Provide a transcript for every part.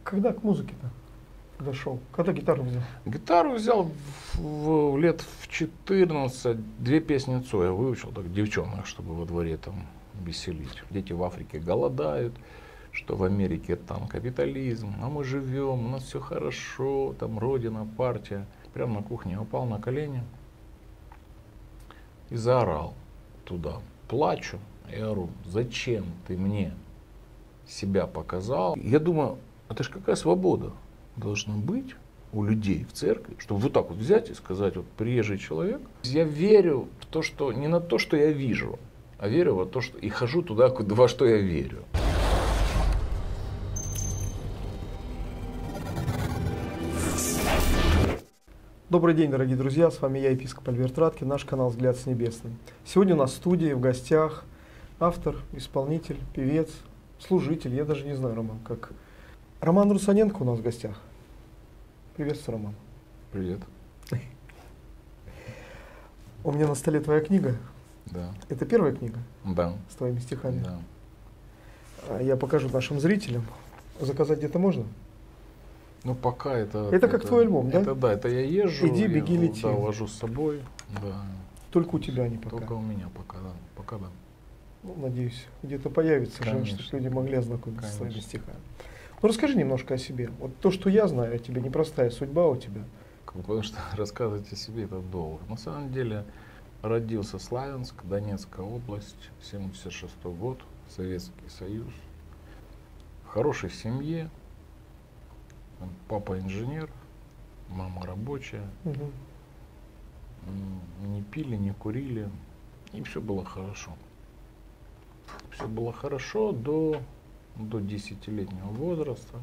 Когда к музыке-то дошел? Когда гитару взял? Гитару взял лет в 14, 2 песни Цоя выучил, так, девчонок, чтобы во дворе там веселить. Дети в Африке голодают, что в Америке там капитализм, а мы живем, у нас все хорошо, там родина, партия. Прямо на кухне я упал на колени и заорал туда. Плачу и ору: зачем ты мне себя показал? Я думаю, это ж какая свобода должна быть у людей в церкви, чтобы вот так вот взять и сказать: вот приезжий человек, я верю в то, что не на то, что я вижу, а верю во то, что и хожу туда, во что я верю. Добрый день, дорогие друзья, с вами я, епископ Альберт Раткин, наш канал «Взгляд с небесным». Сегодня у нас в студии, в гостях автор, исполнитель, певец, служитель, я даже не знаю, Роман, как... Роман Русаненко у нас в гостях. Приветствую, Роман. Привет. У меня на столе твоя книга. Да. Это первая книга? Да. С твоими стихами? Да. Я покажу нашим зрителям. Заказать где-то можно? Ну пока это... Это как твой альбом, да? Это да, это я езжу. Иди, беги, я, лети. Да, вожу с собой. Да. Только у тебя не пока. Только у меня пока, да. Пока да. Ну, надеюсь, где-то появится же, Конечно. чтобы люди могли ознакомиться с твоими Конечно. стихами. Ну расскажи немножко о себе. Вот то, что я знаю о тебе, непростая судьба у тебя. Потому что рассказывать о себе это долго. На самом деле родился Славянск, Донецкая область, 76-й год, Советский Союз. В хорошей семье. Папа инженер, мама рабочая. Угу. Не пили, не курили. И все было хорошо. Все было хорошо до 10-летнего возраста.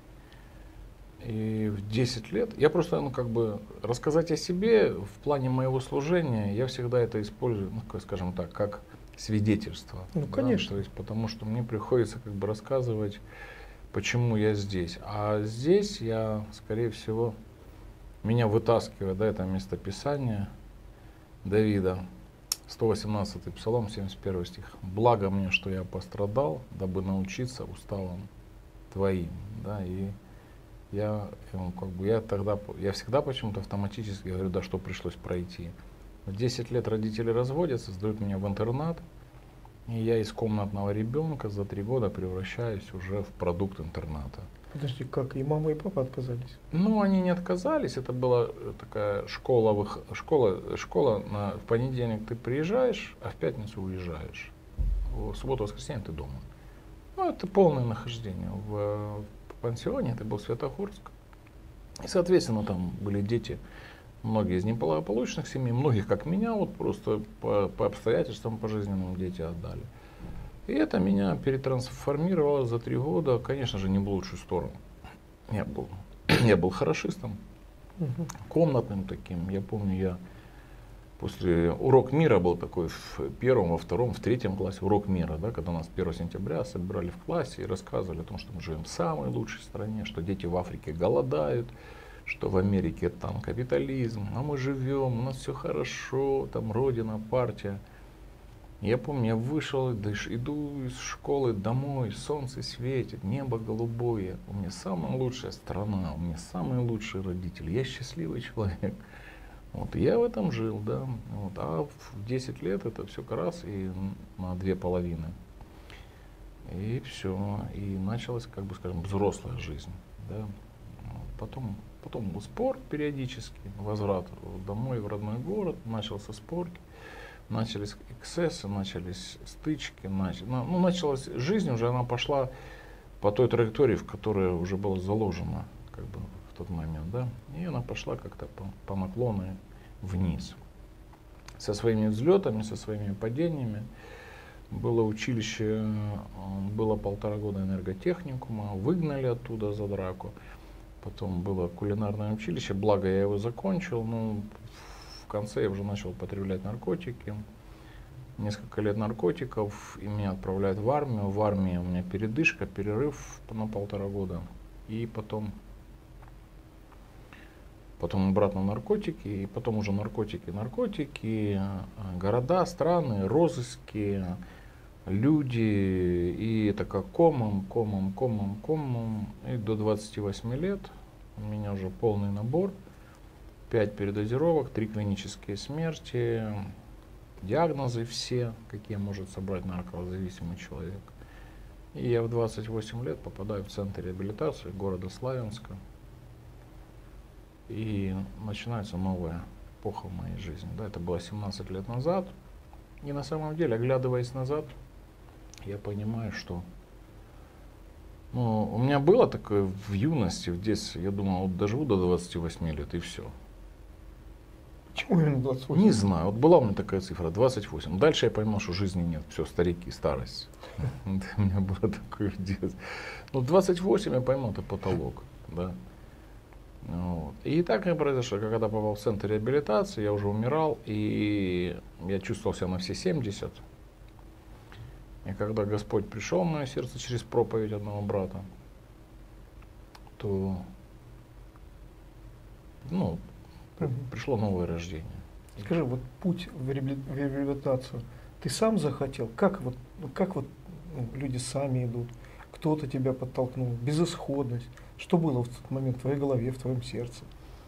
И в 10 лет, я просто, рассказать о себе в плане моего служения, я всегда это использую, скажем так, как свидетельство. Ну, конечно. То есть, потому что мне приходится рассказывать, почему я здесь. А здесь я, скорее всего, меня вытаскивает, это местописание Давида, 118-й Псалом, 71 стих. «Благо мне, что я пострадал, дабы научиться уставам твоим». Да, и я всегда почему-то автоматически говорю, да, что пришлось пройти. В 10 лет родители разводятся, сдают меня в интернат, и я из комнатного ребенка за 3 года превращаюсь уже в продукт интерната. Подожди, как? И мама, и папа отказались? Ну, они не отказались, это была такая школа, в понедельник ты приезжаешь, а в пятницу уезжаешь. В субботу-воскресенье ты дома. Ну, это полное нахождение. В пансионе, это был Святогорск. И, соответственно, там были дети, многие из неблагополучных семей, многих, как меня, вот просто по обстоятельствам, по жизненным дети отдали. И это меня перетрансформировало за 3 года, конечно же, не в лучшую сторону. Я был хорошистом, комнатным таким. Я помню, после урок мира был такой в 1, во 2, в 3 классе, урок мира, да, когда нас 1 сентября собирали в классе и рассказывали о том, что мы живем в самой лучшей стране, что дети в Африке голодают, что в Америке там капитализм, а мы живем, у нас все хорошо, там родина, партия. Я помню, я вышел, иду из школы домой, солнце светит, небо голубое, у меня самая лучшая страна, у меня самые лучшие родители, я счастливый человек. Вот, и я в этом жил, да. Вот, а в 10 лет это все раз и на 2 половины. И все, и началась, взрослая жизнь. Да. Потом был спорт периодически, возврат домой в родной город, начался спорт. Начались эксцессы, начались стычки, началась жизнь уже, она пошла по той траектории, в которой уже было заложено в тот момент, да, и она пошла как-то по наклону вниз. Со своими взлетами, со своими падениями. Было училище, было 1,5 года энерготехникума, выгнали оттуда за драку. Потом было кулинарное училище, благо я его закончил, но в конце я уже начал употреблять наркотики. Несколько лет наркотиков, и меня отправляют в армию. В армии у меня передышка, перерыв на 1,5 года. И потом обратно наркотики, и потом уже наркотики, города, страны, розыски, люди, и это как комом, и до 28 лет у меня уже полный набор, 5 передозировок, 3 клинические смерти, диагнозы все, какие может собрать наркозависимый человек. И я в 28 лет попадаю в центр реабилитации города Славянска, и начинается новая эпоха в моей жизни. Да, это было 17 лет назад, и на самом деле, оглядываясь назад, я понимаю, что у меня было такое в юности, в детстве, я думал, вот доживу до 28 лет и все. Почему именно 28? Не знаю, вот была у меня такая цифра, 28. Дальше я поймал, что жизни нет, все, старики, старость. У меня было такое в детстве. 28 я поймал, это потолок. Да. И так и произошло, когда попал в центр реабилитации, я уже умирал, и я чувствовал себя на все 70. И когда Господь пришел в мое сердце через проповедь одного брата, то пришло новое рождение. Скажи, вот путь в реабилитацию ты сам захотел? Как люди сами идут? Кто-то тебя подтолкнул? Безысходность? Что было в тот момент в твоей голове, в твоем сердце?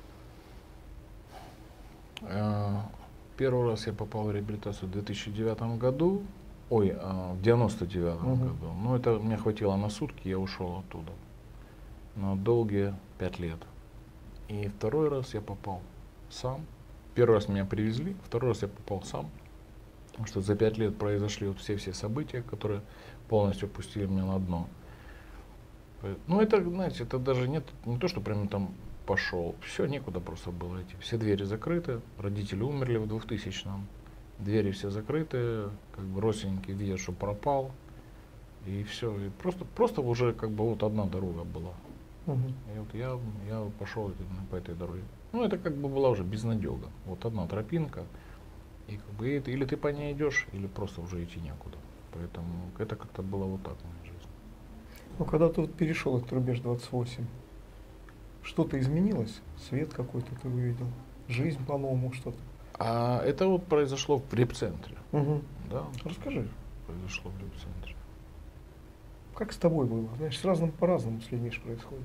Первый раз я попал в реабилитацию в 2009 году. В 99-м году. Это мне хватило на сутки, я ушел оттуда. На долгие 5 лет. И второй раз я попал сам. Первый раз меня привезли, второй раз я попал сам. Потому что за 5 лет произошли вот все события, которые полностью опустили меня на дно. Это, знаете, это даже не то, что прямо там пошел. Все, некуда просто было идти. Все двери закрыты, родители умерли в 2000-м. Двери все закрыты, родственники видят, что пропал, и все. И просто уже одна дорога была. И вот я пошел по этой дороге. Это была уже безнадега. Вот одна тропинка, и или ты по ней идешь, или просто уже идти некуда. Поэтому это как-то было вот так в моей жизни. Когда ты перешел этот рубеж 28, что-то изменилось? Свет какой-то ты увидел? Жизнь по-новому что-то? Это произошло в репцентре. Да? Расскажи. Произошло в репцентре. Как с тобой было? Знаешь, по-разному с людьми происходит.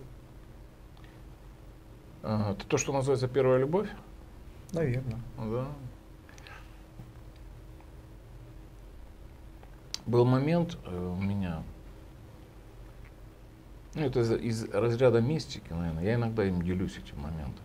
Это то, что называется первая любовь? Наверное. Да. Был момент у меня, это из разряда мистики, наверное, я иногда им делюсь этим моментом.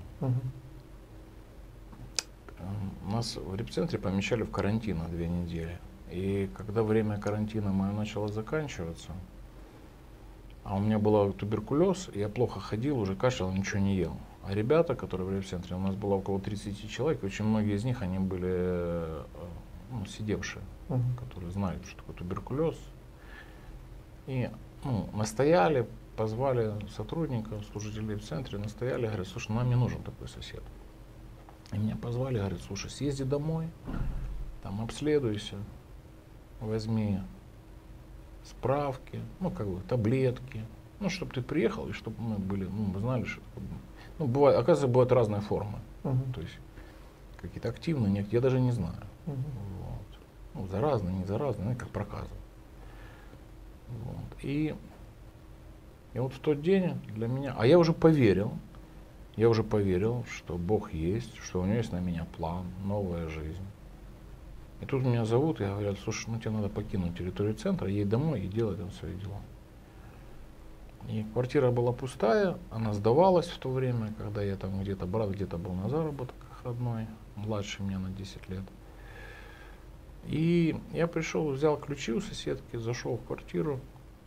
Нас в репцентре помещали в карантин на 2 недели. И когда время карантина мое начало заканчиваться, а у меня был туберкулез, я плохо ходил, уже кашлял, ничего не ел. А ребята, которые в репцентре, у нас было около 30 человек, очень многие из них, они были сидевшие, которые знают, что такое туберкулез. И настояли, позвали сотрудников, служителей в центре, настояли, говорят, слушай, нам не нужен такой сосед. И меня позвали, говорят, слушай, съезди домой, там обследуйся, возьми справки, таблетки, чтобы ты приехал, и чтобы мы были, мы знали, что бывает, оказывается, бывают разные формы. То есть какие-то активные, некоторые, я даже не знаю. Заразные, не заразные, как проказы. И вот в тот день для меня, я уже поверил, что Бог есть, что у него есть на меня план, новая жизнь. И тут меня зовут, и говорят, слушай, тебе надо покинуть территорию центра, едь домой и делай там свои дела. И квартира была пустая, она сдавалась в то время, когда я там брат где-то был на заработках родной, младше меня на 10 лет. И я пришел, взял ключи у соседки, зашел в квартиру.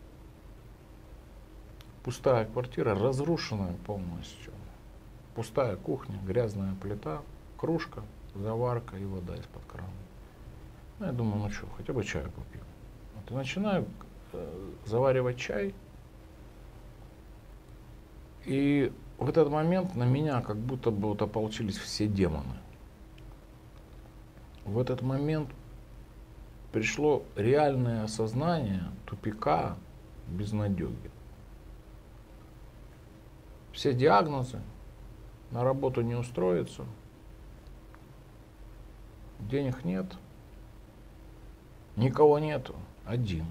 Пустая квартира, разрушенная полностью. Пустая кухня, грязная плита, кружка, заварка и вода из-под крана. Я думаю, хотя бы чаю попью. И начинаю заваривать чай. И в этот момент на меня как будто бы ополчились все демоны. В этот момент пришло реальное осознание тупика, безнадеги. Все диагнозы, на работу не устроиться, денег нет, никого нету, один.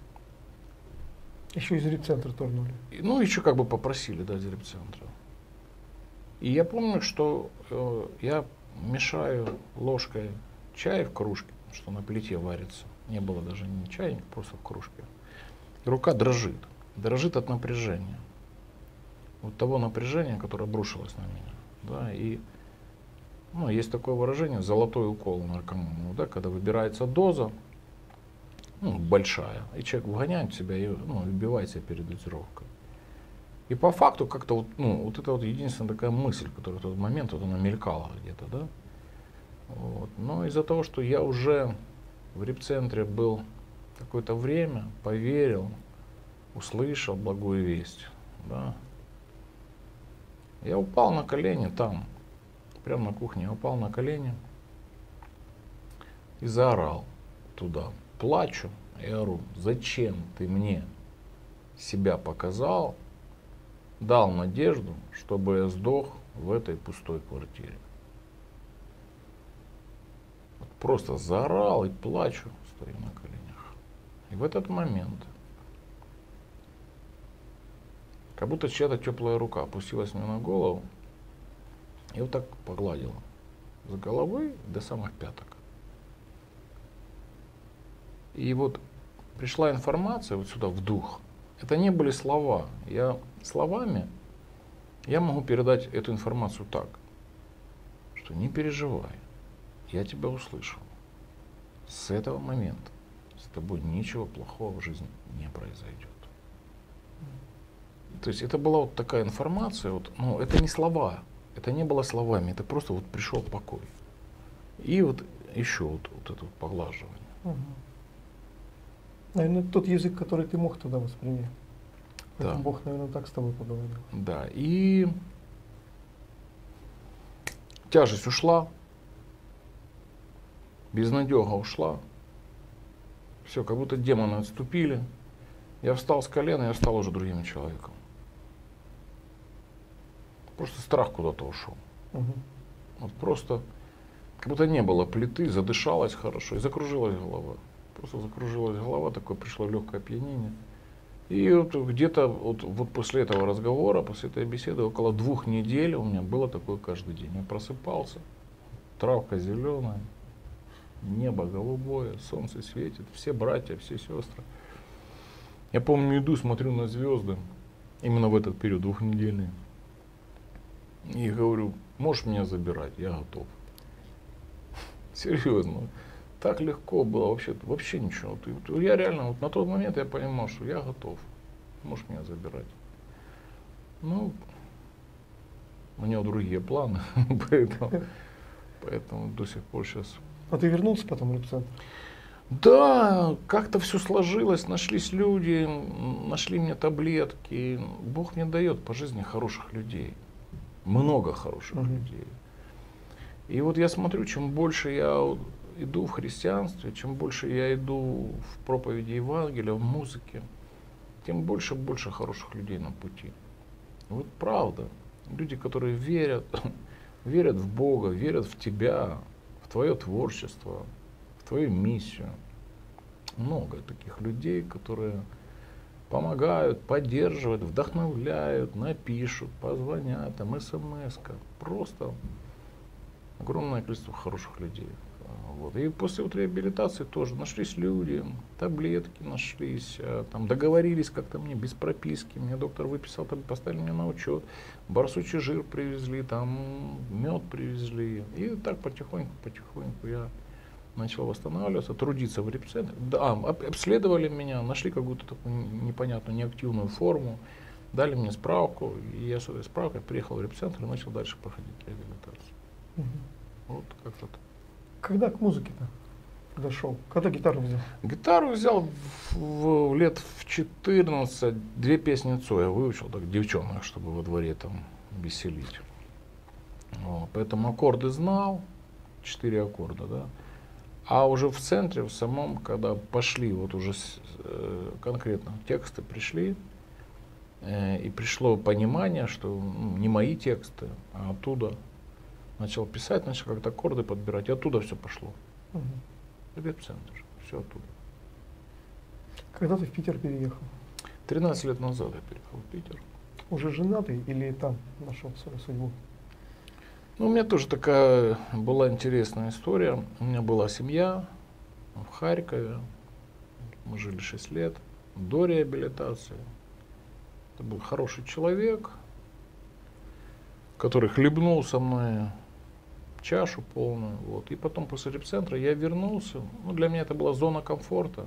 Еще из репцентра торгнули. Ну, еще как бы попросили, да, из репцентра. И я помню, что я мешаю ложкой чай в кружке, что на плите варится. Не было даже ни чайника, просто в кружке. И рука дрожит. Дрожит от напряжения. Вот того напряжения, которое обрушилось на меня. Да, и ну, есть такое выражение «золотой укол» наркоману, да, когда выбирается доза, ну, большая, и человек вгоняет в себя и выбивает себя перед дозировкой. И по факту как-то вот, вот это вот единственная такая мысль, которая в тот момент вот она мелькала где-то, да. Вот. Но из-за того, что я уже в репцентре был какое-то время, поверил, услышал благую весть, да, я упал на колени там, прямо на кухне, я упал на колени и заорал туда. Плачу и ору: зачем ты мне себя показал, дал надежду, чтобы я сдох в этой пустой квартире. Вот просто заорал и плачу, стою на коленях. И в этот момент, как будто чья-то теплая рука опустилась мне на голову и вот так погладила с головы до самых пяток. И вот пришла информация вот сюда, в дух. Это не были слова. Словами я могу передать эту информацию так, что не переживай, я тебя услышал. С этого момента с тобой ничего плохого в жизни не произойдет. То есть это была вот такая информация, вот, это не слова, это не было словами, это просто вот пришел покой. И вот еще вот это вот поглаживание. Угу. Наверное, тот язык, который ты мог тогда воспринять. Да. Бог, наверное, так с тобой поговорил. Да, и тяжесть ушла, безнадега ушла, все, как будто демоны отступили. Я встал с колена, я стал уже другим человеком. Просто страх куда-то ушел. Угу. Вот просто, как будто не было плиты, задышалось хорошо и закружилась голова. Просто закружилась голова, такое пришло легкое опьянение. И вот где-то вот после этого разговора, после этой беседы, около 2 недель у меня было такое каждый день. Я просыпался, травка зеленая, небо голубое, солнце светит, все братья, все сестры. Я помню, иду, смотрю на звезды, именно в этот период 2-недельный. И говорю: можешь меня забирать, я готов. Серьезно. Так легко было, вообще ничего. Я реально, вот на тот момент я понимал, что я готов. Можешь меня забирать. Ну, у него другие планы, поэтому до сих пор сейчас. А ты вернулся потом в репцентр? Да, как-то все сложилось, нашлись люди, нашли мне таблетки. Бог мне дает по жизни хороших людей. Много хороших людей. И вот я смотрю, чем больше я иду в христианстве, чем больше я иду в проповеди Евангелия, в музыке, тем больше и больше хороших людей на пути. Вот правда. Люди, которые верят в Бога, верят в тебя, в твое творчество, в твою миссию. Много таких людей, которые помогают, поддерживают, вдохновляют, напишут, позвонят, там смс-ка. Просто огромное количество хороших людей. Вот. И после вот реабилитации тоже нашлись люди, таблетки нашлись, там договорились как-то мне без прописки, мне доктор выписал, там, поставили меня на учет, барсучий жир привезли, там мед привезли. И так потихоньку я начал восстанавливаться, трудиться в репцентре. Да, обследовали меня, нашли какую-то такую непонятную, неактивную форму, дали мне справку, и я с этой справкой приехал в репцентр и начал дальше проходить реабилитацию. Вот как-то так. Когда к музыке-то дошел? Когда гитару взял? Гитару взял лет в 14, 2 песни Цоя выучил, так, девчонок, чтобы во дворе там веселить. Вот, поэтому аккорды знал, 4 аккорда, да. А уже в центре, в самом, когда пошли, вот уже конкретно тексты пришли, и пришло понимание, что не мои тексты, а оттуда. Начал писать, начал как-то аккорды подбирать, и оттуда все пошло. В репцентр, все оттуда. Когда ты в Питер переехал? 13 лет назад я переехал в Питер. Уже женатый или там нашел свою судьбу? Ну, у меня тоже такая была интересная история. У меня была семья в Харькове. Мы жили 6 лет до реабилитации. Это был хороший человек, который хлебнул со мной чашу полную. Вот. И потом после репцентра я вернулся. Ну, для меня это была зона комфорта.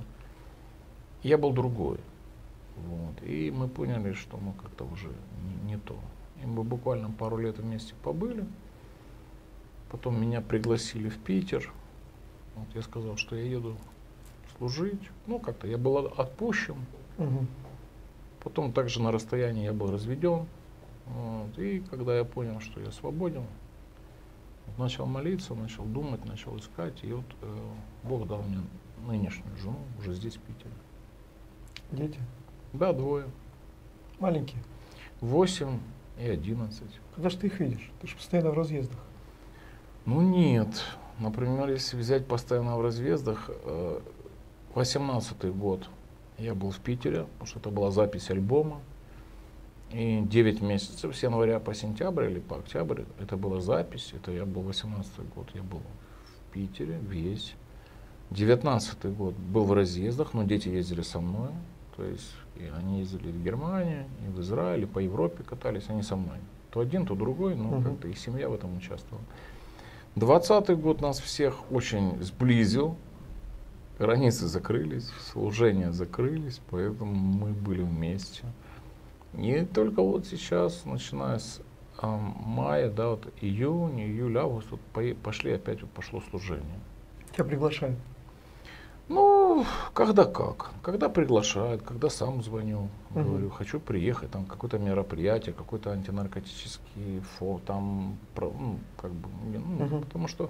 Я был другой. Вот. И мы поняли, что мы как-то уже не то. И мы буквально пару лет вместе побыли. Потом меня пригласили в Питер. Вот я сказал, что я еду служить. Ну, как-то я был отпущен. Угу. Потом также на расстоянии я был разведен. Вот. И когда я понял, что я свободен, начал молиться, начал думать, начал искать. И вот Бог дал мне нынешнюю жену, уже здесь, в Питере. Дети? Да, 2. Маленькие? 8 и 11. Когда же ты их видишь? Ты же постоянно в разъездах. Ну нет. Например, если взять постоянно в разъездах, 18-й год я был в Питере, потому что это была запись альбома. И 9 месяцев, с января по сентябрь или по октябрь, это была запись. Это я был 18-й год, я был в Питере весь. 19-й год был в разъездах, но дети ездили со мной. То есть и они ездили в Германию, и в Израиль, и по Европе катались, они со мной. То один, то другой, но как-то и семья в этом участвовала. 20-й год нас всех очень сблизил. Границы закрылись, служения закрылись, поэтому мы были вместе. И только вот сейчас, начиная с мая, да, вот июнь, июль, август, вот пошли опять, вот пошло служение. Тебя приглашают? Ну, когда как. Когда приглашают, когда сам звоню, говорю, хочу приехать, там какое-то мероприятие, какой-то антинаркотический там, ну, как бы, ну, потому что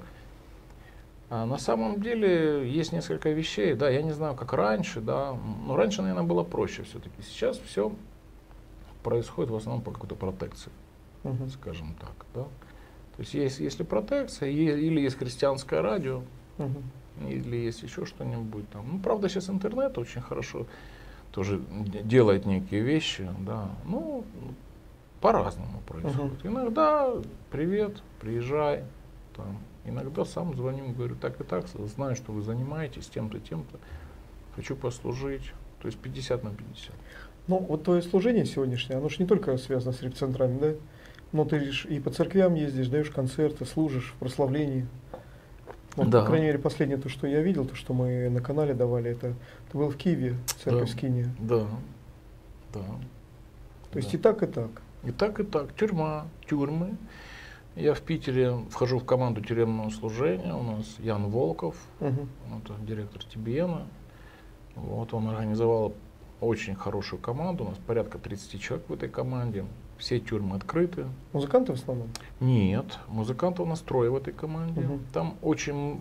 на самом деле есть несколько вещей, да, я не знаю, как раньше, да, но раньше, наверное, было проще все-таки. Сейчас все происходит в основном по какой-то протекции, скажем так, да. То есть если протекция, или есть христианское радио, или есть еще что-нибудь там. Ну, правда, сейчас интернет очень хорошо тоже делает некие вещи, да. Ну, по-разному происходит. Иногда привет, приезжай, там. Иногда сам звоню, говорю, так и так, знаю, что вы занимаетесь тем-то, тем-то, хочу послужить. То есть 50 на 50. Ну, вот твое служение сегодняшнее, оно же не только связано с репцентрами, да? Но ты же и по церквям ездишь, даешь концерты, служишь в прославлении. Вот, да. По крайней мере, последнее то, что я видел, то, что мы на канале давали, это ты был в Киеве, церковь Скиния. Да, да. То есть и так, и так. И так, и так. Тюрьмы. Я в Питере вхожу в команду тюремного служения. У нас Ян Волков, это директор ТБН. Вот он организовал очень хорошую команду. У нас порядка 30 человек в этой команде. Все тюрьмы открыты. Музыканты в основном? Нет, музыкантов у нас 3 в этой команде. Там очень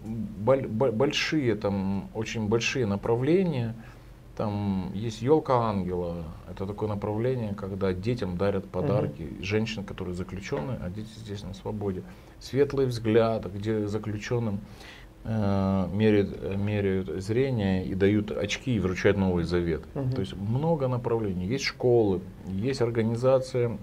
большие направления. Там есть елка ангела. Это такое направление, когда детям дарят подарки. Женщин, которые заключены, а дети здесь на свободе. Светлый взгляд, где заключенным меряют зрение и дают очки и вручают Новый Завет. То есть много направлений. Есть школы, есть организация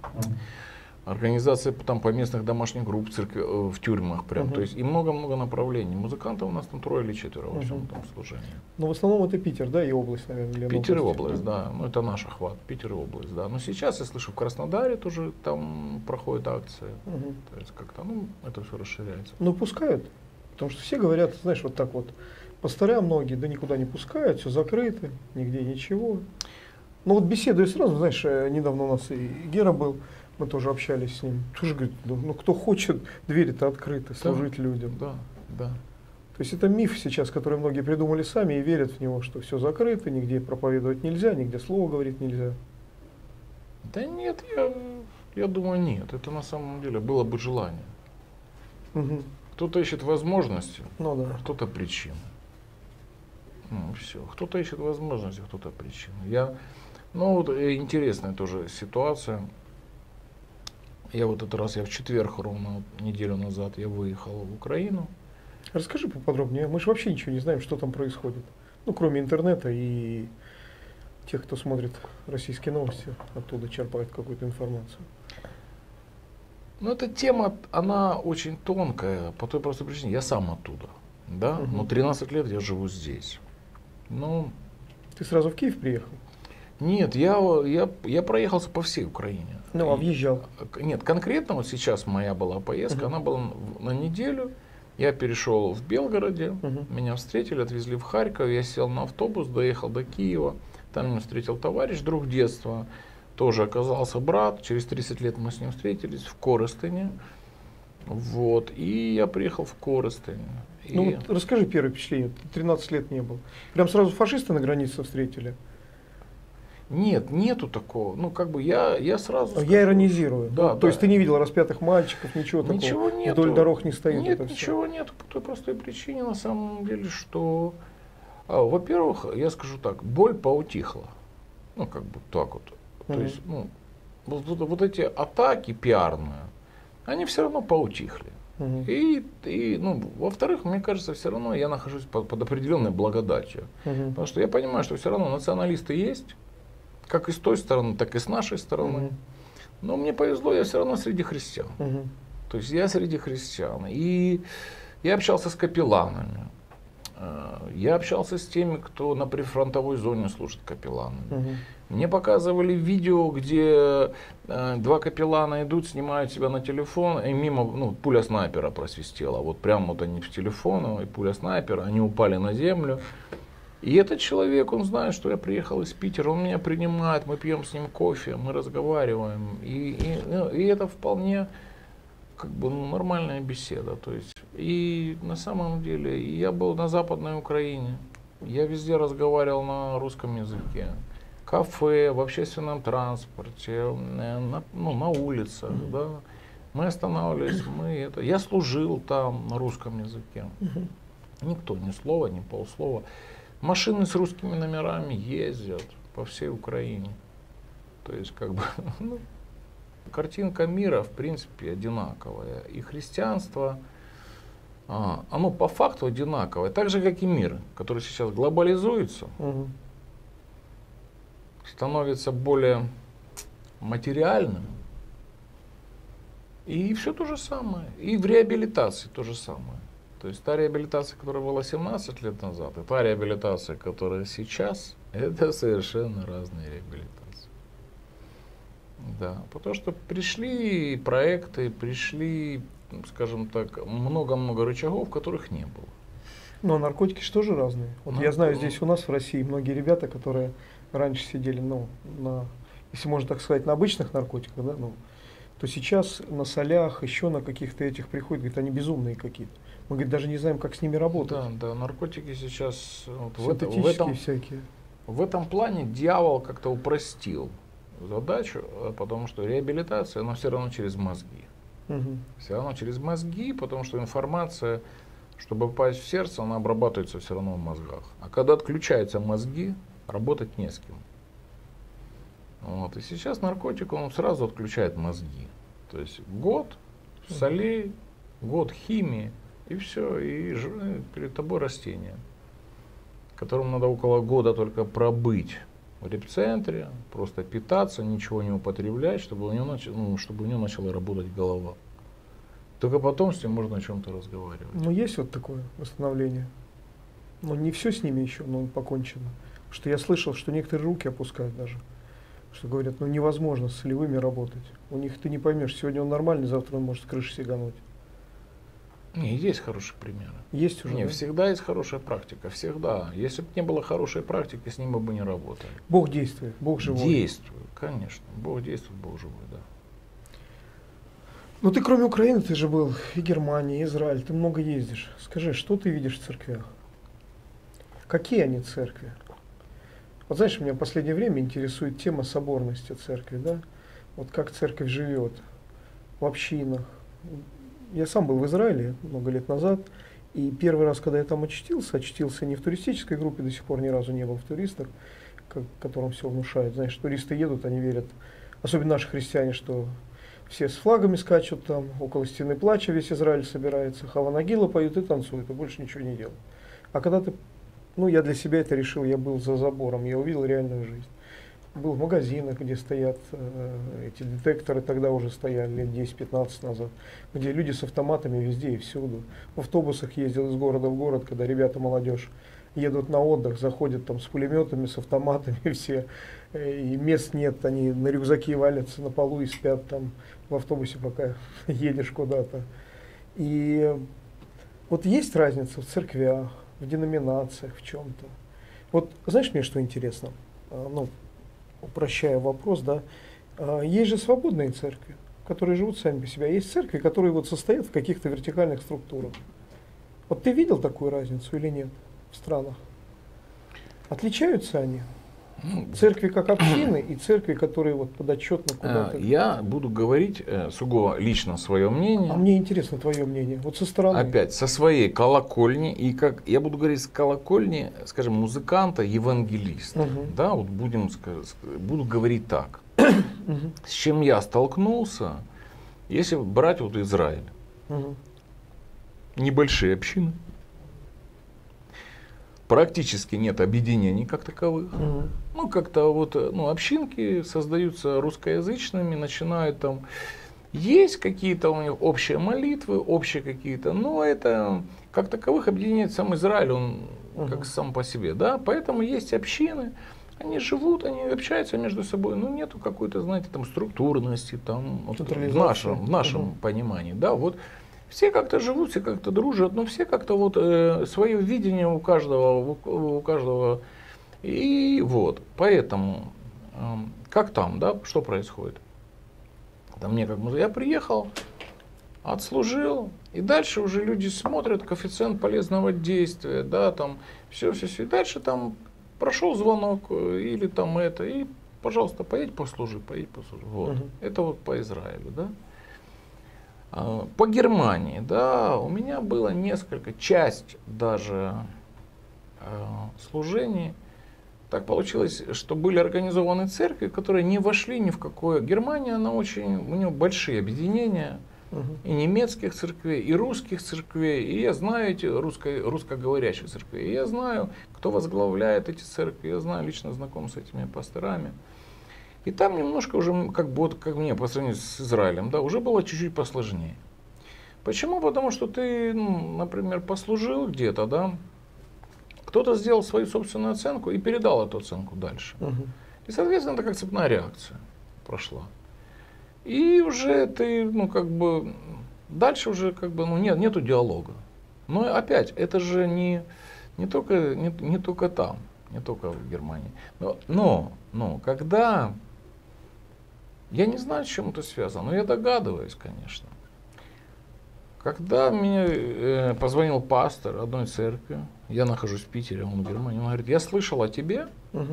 там по местных домашних групп в тюрьмах прям. То есть и много-много направлений. Музыкантов у нас там 3 или 4 во всем этом служении. Но в основном это Питер, да, и область, наверное. Питер и область, да. Ну это наш охват. Питер и область, да. Но сейчас я слышу, в Краснодаре тоже там проходит акция. То есть как-то, ну, это все расширяется. Ну пускают. Потому что все говорят, знаешь, вот так вот, пастыря многие, да никуда не пускают, все закрыто, нигде ничего. Ну вот беседуя сразу, знаешь, недавно у нас и Гера был, мы тоже общались с ним. Тоже говорит, ну кто хочет, двери-то открыты, служить людям. Да, да. То есть это миф сейчас, который многие придумали сами и верят в него, что все закрыто, нигде проповедовать нельзя, нигде слово говорить нельзя. Да нет, я думаю, нет. Это на самом деле было бы желание. Кто-то ищет возможности, кто-то причины. Ну, все. Кто-то ищет возможности, кто-то причины. Ну вот интересная тоже ситуация. Я вот этот раз, я в четверг, ровно неделю назад, я выехал в Украину. Расскажи поподробнее, мы же вообще ничего не знаем, что там происходит. Ну, кроме интернета и тех, кто смотрит российские новости, оттуда черпает какую-то информацию. Ну, эта тема, она очень тонкая, по той простой причине, я сам оттуда, да, но 13 лет я живу здесь. Ну, ты сразу в Киев приехал? Нет, я проехался по всей Украине. Ну, объезжал? Нет, конкретно вот сейчас моя была поездка, она была на неделю. Я перешел в Белгороде, меня встретили, отвезли в Харьков, я сел на автобус, доехал до Киева, там меня встретил товарищ, друг детства, тоже оказался брат, через 30 лет мы с ним встретились в Коростыне, вот, и я приехал в Коростынь. Ну, вот расскажи первое впечатление, ты 13 лет не был. Прям сразу фашисты на границе встретили? Нет, нету такого. Ну, как бы я сразу скажу, я иронизирую. Да, То есть ты не видел распятых мальчиков, ничего такого? Нету. Вдоль дорог не стоит? Нет, ничего нет, по той простой причине, на самом деле, что, во-первых, я скажу так, боль поутихла. Ну, как бы так вот. То есть, ну, вот эти атаки пиарные, они все равно поутихли. И ну, во-вторых, мне кажется, все равно я нахожусь под определенной благодатью. Потому что я понимаю, что все равно националисты есть, как и с той стороны, так и с нашей стороны. Но мне повезло, я все равно среди христиан. То есть я среди христиан. И я общался с капелланами. Я общался с теми, кто на прифронтовой зоне служит капелланами. Мне показывали видео, где два капеллана идут, снимают себя на телефон, и мимо, ну, пуля снайпера просвистела. Вот прямо вот они в телефон, и пуля снайпера, они упали на землю. И этот человек, он знает, что я приехал из Питера, он меня принимает, мы пьем с ним кофе, мы разговариваем. И это вполне как бы нормальная беседа. То есть, и на самом деле я был на Западной Украине, я везде разговаривал на русском языке. Кафе, в общественном транспорте, на улицах. Да. Мы останавливались, я служил там на русском языке. Никто ни слова, ни полслова. Машины с русскими номерами ездят по всей Украине. То есть, как бы, ну, картинка мира, в принципе, одинаковая. И христианство, оно по факту одинаковое. Так же, как и мир, который сейчас глобализуется, становится более материальным. И все то же самое. И в реабилитации то же самое. То есть та реабилитация, которая была 17 лет назад, и та реабилитация, которая сейчас, это совершенно разные реабилитации. Да, потому что пришли проекты, пришли, скажем так, много-много рычагов, которых не было. Но наркотики же тоже разные. Вот я знаю, здесь у нас в России многие ребята, которые раньше сидели, если можно так сказать, на обычных наркотиках, да, то сейчас на солях, еще на каких-то этих приходят, говорят, они безумные какие-то. Мы, говорит, даже не знаем, как с ними работать. Да, наркотики сейчас синтетические всякие. В этом плане дьявол как-то упростил задачу, потому что реабилитация, она все равно через мозги. Все равно через мозги, потому что информация, чтобы попасть в сердце, она обрабатывается все равно в мозгах. А когда отключаются мозги, работать не с кем. Вот. И сейчас наркотик, он сразу отключает мозги. То есть год солей, год химии, и все, и перед тобой растение, которому надо около года только пробыть в репцентре, просто питаться, ничего не употреблять, чтобы у него начала работать голова. Только потом с ним можно о чем-то разговаривать. Ну, есть вот такое восстановление. Но не все с ними еще, но покончено. Потому что я слышал, что некоторые руки опускают даже. Что говорят, невозможно с солевыми работать. У них ты не поймешь, сегодня он нормальный, завтра он может с крыши сигануть. Не, есть хорошие примеры. Есть уже, да? Всегда есть хорошая практика, всегда. Если бы не было хорошей практики, с ним бы не работали. Бог действует, Бог живой. Действует, конечно. Бог действует, Бог живой, да. Ну ты кроме Украины, ты же был и Германия, и Израиль, ты много ездишь. Скажи, что ты видишь в церквях? Какие они церкви? Вот знаешь, меня в последнее время интересует тема соборности церкви, да? Вот как церковь живет в общинах. Я сам был в Израиле много лет назад, и первый раз, когда я там очутился не в туристической группе, до сих пор ни разу не был в туристах, которым все внушают. Знаешь, туристы едут, они верят, особенно наши христиане, что все с флагами скачут там, около стены плача весь Израиль собирается, Хава Нагила поют и танцуют, и больше ничего не делают. А когда ты Ну, я для себя это решил, я был за забором, я увидел реальную жизнь. Был в магазинах, где стоят эти детекторы, тогда уже стояли лет 10-15 назад, где люди с автоматами везде и всюду. В автобусах ездил из города в город, когда ребята, молодежь, едут на отдых, заходят там с пулеметами, с автоматами все, и мест нет, они на рюкзаки валятся на полу и спят там в автобусе, пока едешь куда-то. И вот есть разница в церквях, в деноминациях, в чем-то. Вот знаешь, мне что интересно? Ну, упрощая вопрос, да, есть же свободные церкви, которые живут сами по себе, а есть церкви, которые вот состоят в каких-то вертикальных структурах. Вот ты видел такую разницу или нет в странах? Отличаются они? Церкви как общины и церкви, которые вот подотчетно куда-то. Я буду говорить сугубо лично свое мнение. А мне интересно твое мнение. Вот со стороны. Опять, со своей колокольни, и как я буду говорить с колокольни, скажем, музыканта, евангелиста. Да, вот буду говорить так. С чем я столкнулся, если брать вот Израиль. Небольшие общины. Практически нет объединений как таковых. Ну, как-то вот, ну, общинки создаются русскоязычными, начинают там, есть какие-то у них общие молитвы, общие какие-то, но это, как таковых, объединяет сам Израиль, он как сам по себе, да, поэтому есть общины, они живут, они общаются между собой, но нету какой-то, знаете, там структурности, там, вот, в нашем понимании, да, вот. Все как-то живут, все как-то дружат, но все как-то вот свое видение у каждого. И вот, поэтому, как там, да, что происходит? Там мне как я приехал, отслужил, и дальше уже люди смотрят коэффициент полезного действия, да, там, все. И дальше там прошел звонок или там это, и, пожалуйста, поедь послужи. Вот. Это вот по Израилю, да. По Германии, да, у меня было часть даже служений. Так получилось, что были организованы церкви, которые не вошли ни в какое. Германия, она у нее большие объединения, и немецких церквей, и русских церквей, и я знаю эти русскоговорящих церквей, и я знаю, кто возглавляет эти церкви, я знаю, лично знаком с этими пасторами. И там немножко уже, как бы, вот, как мне по сравнению с Израилем, да, уже было чуть-чуть посложнее. Почему? Потому что ты, например, послужил где-то, да, кто-то сделал свою собственную оценку и передал эту оценку дальше. И, соответственно, это как цепная реакция прошла. И уже ты, дальше уже нету диалога. Но опять, это же не только там, не только в Германии. Но когда... Я не знаю, с чем это связано, но я догадываюсь, конечно. Когда мне позвонил пастор одной церкви, я нахожусь в Питере, он в Германии, он говорит, я слышал о тебе,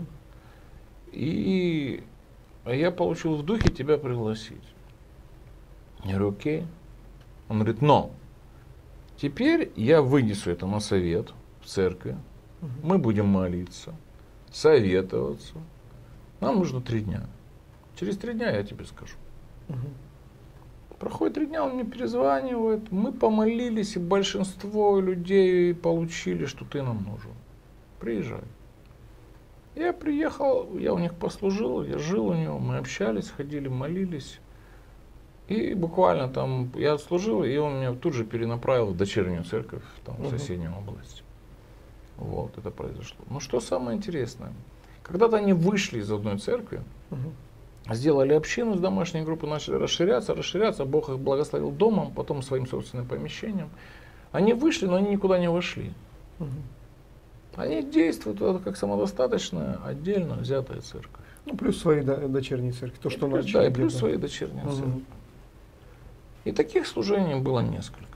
и я получил в духе тебя пригласить. Я говорю, окей. Он говорит, но теперь я вынесу это на совет в церкви, мы будем молиться, советоваться. Нам нужно 3 дня. Через 3 дня я тебе скажу. Проходит 3 дня, он мне перезванивает, мы помолились, и большинство людей получили, что ты нам нужен. Приезжай. Я приехал, я у них послужил, я жил у него, мы общались, ходили, молились. И буквально там я отслужил, и он меня тут же перенаправил в дочернюю церковь там, в соседней области. Вот, это произошло. Но что самое интересное, когда-то они вышли из одной церкви, сделали общину с домашней группой, начали расширяться, Бог их благословил домом, потом своим собственным помещением. Они вышли, но они никуда не вошли. Они действуют как самодостаточная, отдельно взятая церковь. Ну, плюс свои дочерние церкви, то, что начали. Да, и плюс свои дочерние церкви. И таких служений было несколько.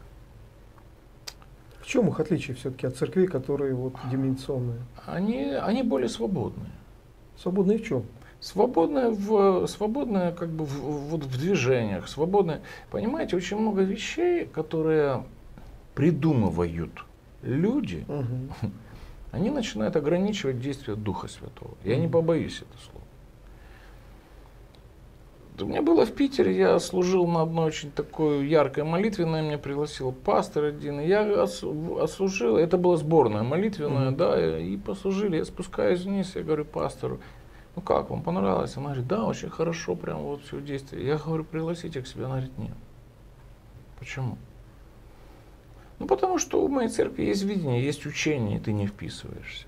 В чем их отличие все-таки от церквей, которые вот деминационные? Они более свободные. Свободные в чем? Свободные как бы вот в движениях, свободные. Понимаете, очень много вещей, которые придумывают люди, они начинают ограничивать действие Духа Святого. Я не побоюсь это слова. У меня было в Питере, я служил на одной очень такой яркой молитвенной, меня пригласил пастор один, и я отслужил, это была сборная молитвенная, да, и послужили, я спускаюсь вниз, я говорю пастору, ну как, вам понравилось? Она говорит, да, очень хорошо, прям вот все действие. Я говорю, пригласите к себе, она говорит, нет. Почему? Ну потому что у моей церкви есть видение, есть учение, и ты не вписываешься.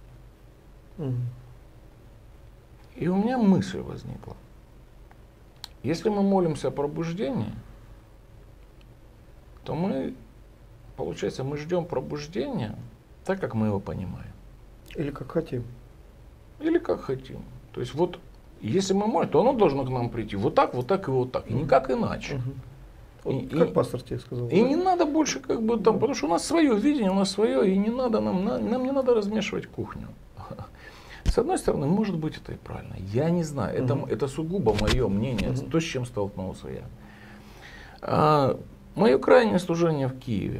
И у меня мысль возникла. Если мы молимся о пробуждении, то мы, получается, мы ждем пробуждения так, как мы его понимаем. Или как хотим. Или как хотим. То есть вот, если мы молим, то оно должно к нам прийти вот так и вот так. И никак иначе. Вот как пастор тебе сказал. И не надо больше как бы там, потому что у нас свое видение, у нас свое, и не надо нам не надо размешивать кухню. С одной стороны, может быть, это и правильно. Я не знаю. Это сугубо мое мнение, то, с чем столкнулся я. Мое крайнее служение в Киеве.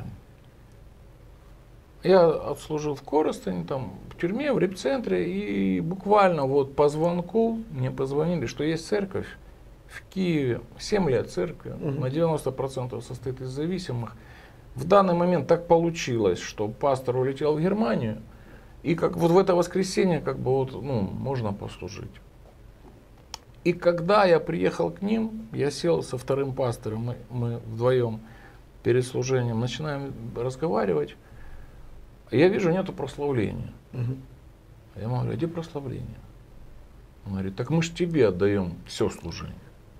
Я отслужил в Коростене, там, в тюрьме, в репцентре, и буквально вот по звонку мне позвонили, что есть церковь в Киеве, 7 лет церкви, на 90% состоит из зависимых. В данный момент так получилось, что пастор улетел в Германию, и как вот в это воскресенье как бы вот, ну, можно послужить. И когда я приехал к ним, я сел со вторым пастором, мы вдвоем перед служением начинаем разговаривать, я вижу, нету прославления. Я ему говорю, где прославление? Он говорит, так мы же тебе отдаем все служение.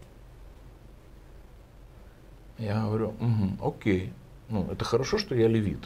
Я говорю, окей, ну это хорошо, что я левит.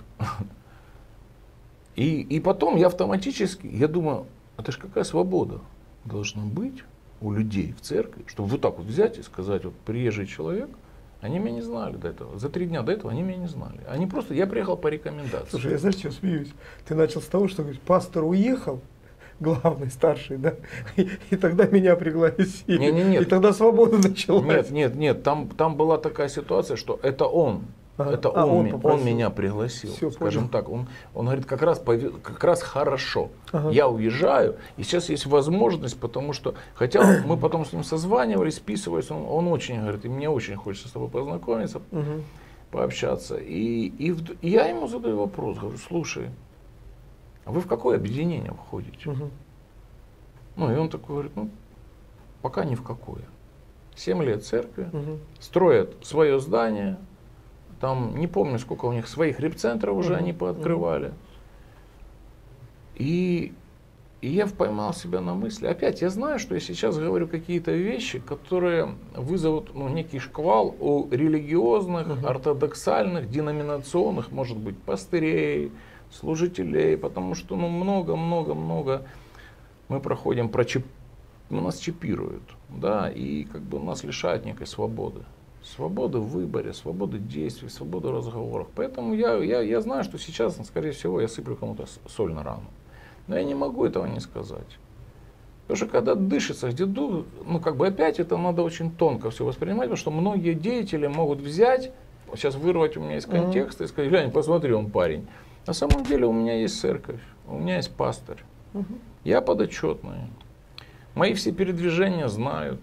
И потом я автоматически, я думаю, это же какая свобода должна быть у людей в церкви, чтобы вот так вот взять и сказать, вот приезжий человек, они меня не знали до этого. За 3 дня до этого они меня не знали. Они просто, я приехал по рекомендации. Слушай, я знаешь, что смеюсь? Ты начал с того, что говоришь, пастор уехал, главный, старший, да, и тогда меня пригласили. Нет. И тогда свобода началась. Нет, там была такая ситуация, что это он. Это он меня пригласил. Все, скажем так, он говорит, как раз хорошо. Я уезжаю, и сейчас есть возможность, потому что, хотя мы потом с ним созванивались, списывались, он очень говорит, и мне очень хочется с тобой познакомиться, пообщаться. И я ему задаю вопрос, говорю, слушай, а вы в какое объединение входите? Ну и он такой говорит, ну пока ни в какое. 7 лет церкви, строят свое здание. Там, не помню, сколько у них своих репцентров уже они пооткрывали. И я поймал себя на мысли. Опять, я знаю, что я сейчас говорю какие-то вещи, которые вызовут некий шквал у религиозных, ортодоксальных, деноминационных, может быть, пастырей, служителей, потому что много мы проходим, нас чипируют, да, и как бы нас лишают некой свободы. Свободы в выборе, свободы действий, свободы разговоров. Поэтому я знаю, что сейчас, скорее всего, я сыплю кому-то соль на рану. Но я не могу этого не сказать. Потому что когда дышится, где дух, как бы опять это надо очень тонко все воспринимать, потому что многие деятели могут взять, сейчас вырвать у меня из контекста и сказать, глянь, посмотри, он парень. На самом деле у меня есть церковь, у меня есть пастырь. Я подотчетный. Мои все передвижения знают.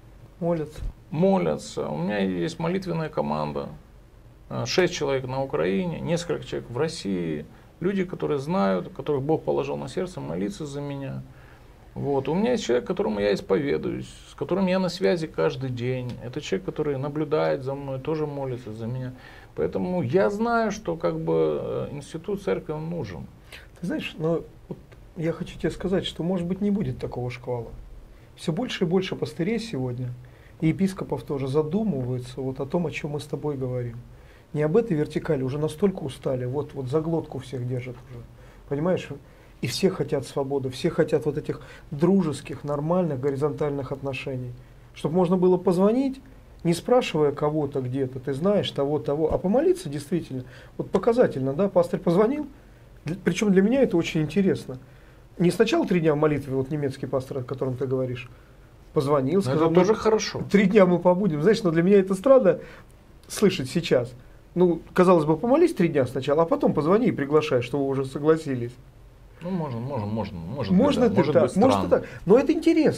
Молятся. У меня есть молитвенная команда. 6 человек на Украине, несколько человек в России. Люди, которые знают, которых Бог положил на сердце молиться за меня. Вот. У меня есть человек, которому я исповедуюсь, с которым я на связи каждый день. Это человек, который наблюдает за мной, тоже молится за меня. Поэтому я знаю, что как бы институт церкви он нужен. Ты знаешь, но вот я хочу тебе сказать, что может быть не будет такого шквала. Все больше и больше пастырей сегодня, и епископов тоже задумываются вот о том, о чем мы с тобой говорим. Не об этой вертикали, уже настолько устали, вот за глотку всех держат уже. Понимаешь? И все хотят свободы, все хотят вот этих дружеских, нормальных, горизонтальных отношений. Чтобы можно было позвонить, не спрашивая кого-то где-то, ты знаешь того, а помолиться действительно. Вот показательно, да, пастырь позвонил, причем для меня это очень интересно. Не сначала 3 дня в молитве, вот немецкий пастор, о котором ты говоришь, позвонил, сказал, это тоже хорошо. 3 дня мы побудем. Знаешь, но для меня это странно слышать сейчас. Ну, казалось бы, помолись 3 дня сначала, а потом позвони и приглашай, что вы уже согласились. Ну, можно Может и так. Но это интересно.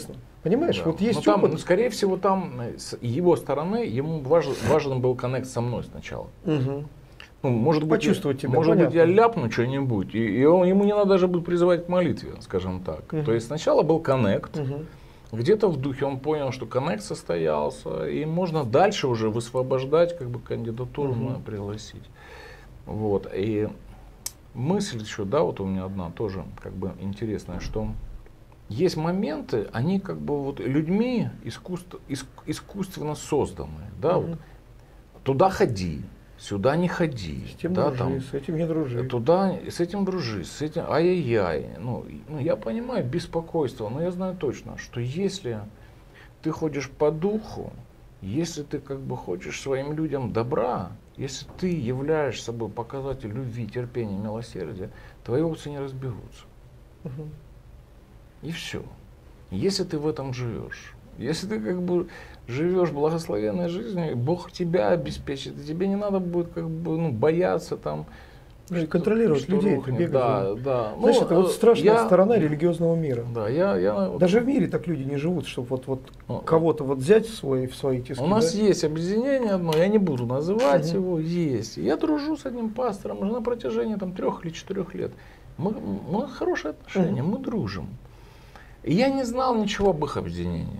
Понимаешь, Да. вот есть там, опыт. скорее всего, там с его стороны ему важен был коннект со мной сначала. Угу. Ну, может быть, Почувствовать тебя, может быть, понятно. я ляпну что-нибудь, и ему не надо даже будет призывать к молитве, скажем так. Мгм. То есть сначала был коннект, Угу. где-то в духе он понял, что коннект состоялся, и можно дальше уже высвобождать, как бы кандидатуру пригласить. Вот. И мысль еще, да, вот у меня одна тоже как бы интересная, что есть моменты, они как бы вот людьми искусственно созданные, да, вот. Туда ходи, сюда не ходи, С тем да, дружи, там, с этим не дружи. туда, с этим дружи, с этим, ай-яй-яй. Ну, я понимаю беспокойство, но я знаю точно, что если ты ходишь по духу, если ты как бы хочешь своим людям добра, если ты являешь собой показатель любви, терпения, милосердия, твои овцы не разбегутся. Угу. И все. Если ты в этом живешь, если ты как бы живешь благословенной жизнью, Бог тебя обеспечит, и тебе не надо будет как бы бояться там. Ну, и контролировать людей, рухнет. бегать. Да. Знаешь, это вот страшная сторона я, религиозного мира. Да, Даже в мире так люди не живут, чтобы кого-то взять в свои тиски. У нас есть объединение одно, я не буду называть его, есть. Я дружу с одним пастором уже на протяжении 3 или 4 лет. Мы хорошие отношения, мы дружим. И я не знал ничего об их объединении.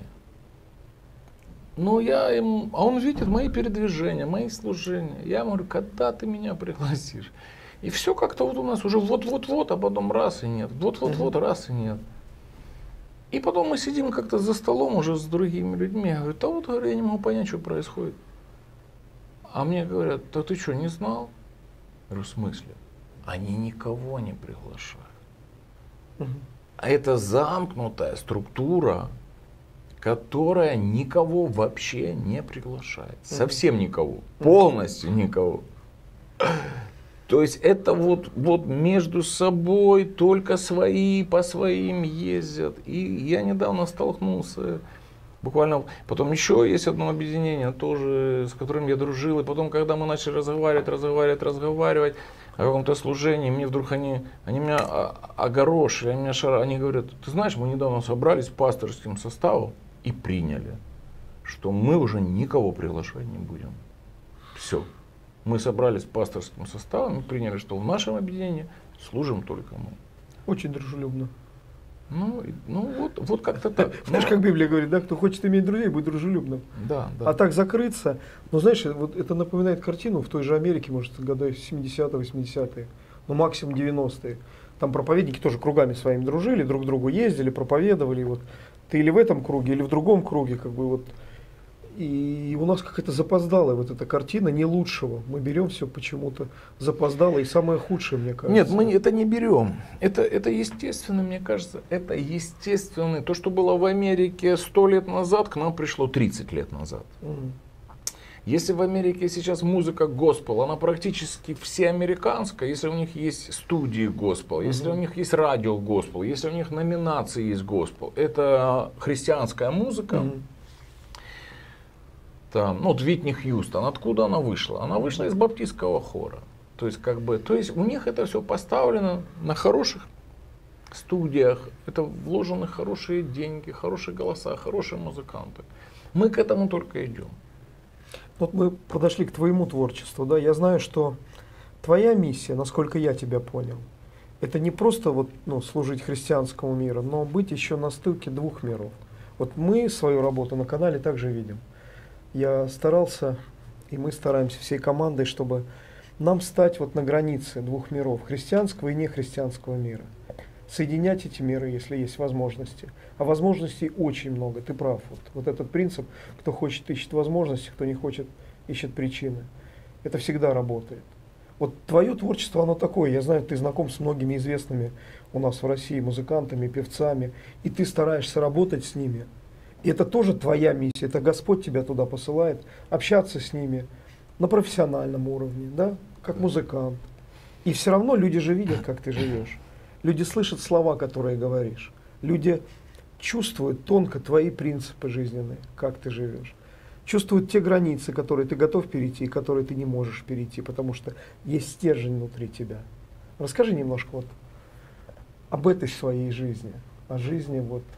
Но а он видит мои передвижения, мои служения. Я ему говорю, когда ты меня пригласишь? И все как-то вот у нас уже вот-вот-вот, а потом раз и нет. Вот-вот-вот, раз и нет. И потом мы сидим как-то за столом уже с другими людьми. Я говорю, говорю, я не могу понять, что происходит. А мне говорят, да ты что, не знал? Я говорю, в смысле? Они никого не приглашают. А это замкнутая структура, которая никого вообще не приглашает. Совсем никого. Полностью никого. То есть это вот между собой только свои по своим ездят. И я недавно столкнулся, буквально, потом еще есть одно объединение, тоже, с которым я дружил. И потом, когда мы начали разговаривать о каком-то служении, мне вдруг они меня огорошили, они говорят, ты знаешь, мы недавно собрались пасторским составом и приняли, что мы уже никого приглашать не будем. Все. Мы собрались пасторским составом и приняли, что в нашем объединении служим только мы. Очень дружелюбно. Вот как-то так. Знаешь, как Библия говорит, да, кто хочет иметь друзей, будет дружелюбным. Да. А так закрыться, знаешь, вот это напоминает картину в той же Америке, может, года 70-е, 80-е, максимум 90-е. Там проповедники тоже кругами своими дружили, друг к другу ездили, проповедовали. Вот ты или в этом круге, или в другом круге, как бы вот. И у нас какая-то запоздалая вот эта картина не лучшего. Мы берем все почему-то запоздало и самое худшее, мне кажется. Нет, мы это не берем. Это естественно, мне кажется. Это естественно. То, что было в Америке 100 лет назад, к нам пришло 30 лет назад. Если в Америке сейчас музыка госпел, она практически всеамериканская, если у них есть студии госпел, если у них есть радио госпел, если у них номинации есть госпел, это христианская музыка. Там, вот Уитни Хьюстон, откуда она вышла? Она вышла из баптистского хора. То есть у них это все поставлено на хороших студиях, это вложены хорошие деньги, хорошие голоса, хорошие музыканты. Мы к этому только идем. Вот мы подошли к твоему творчеству, да, я знаю, что твоя миссия, насколько я тебя понял, это не просто служить христианскому миру, но быть еще на стыке двух миров. Вот мы свою работу на канале также видим. Я старался, и мы стараемся всей командой, чтобы нам стать на границе двух миров, христианского и нехристианского мира. Соединять эти миры, если есть возможности. А возможностей очень много, ты прав. Вот этот принцип, кто хочет, ищет возможности, кто не хочет, ищет причины. Это всегда работает. Вот твое творчество, оно такое. Я знаю, ты знаком с многими известными у нас в России музыкантами, певцами, и ты стараешься работать с ними. И это тоже твоя миссия, это Господь тебя туда посылает, общаться с ними на профессиональном уровне, да, как музыкант. И все равно люди же видят, как ты живешь. Люди слышат слова, которые говоришь. Люди чувствуют тонко твои принципы жизненные, как ты живешь. Чувствуют те границы, которые ты готов перейти, и которые ты не можешь перейти, потому что есть стержень внутри тебя. Расскажи немножко об этой своей жизни, о жизни